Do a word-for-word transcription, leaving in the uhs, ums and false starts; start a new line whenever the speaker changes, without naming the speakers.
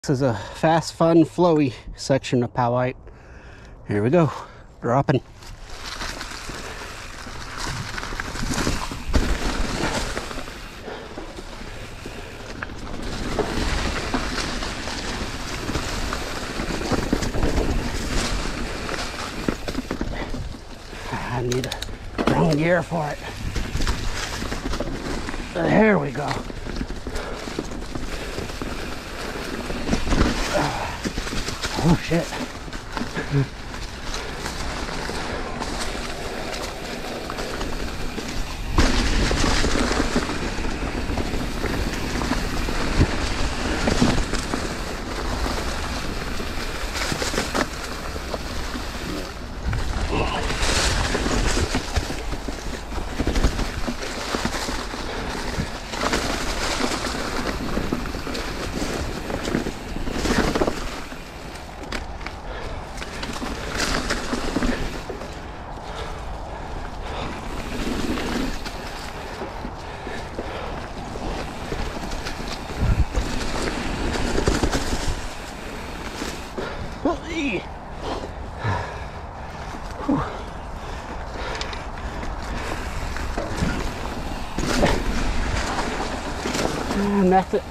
This is a fast, fun, flowy section of Powhite. Here we go, dropping. I need a wrong gear for it. There we go. Oh shit. And that's it.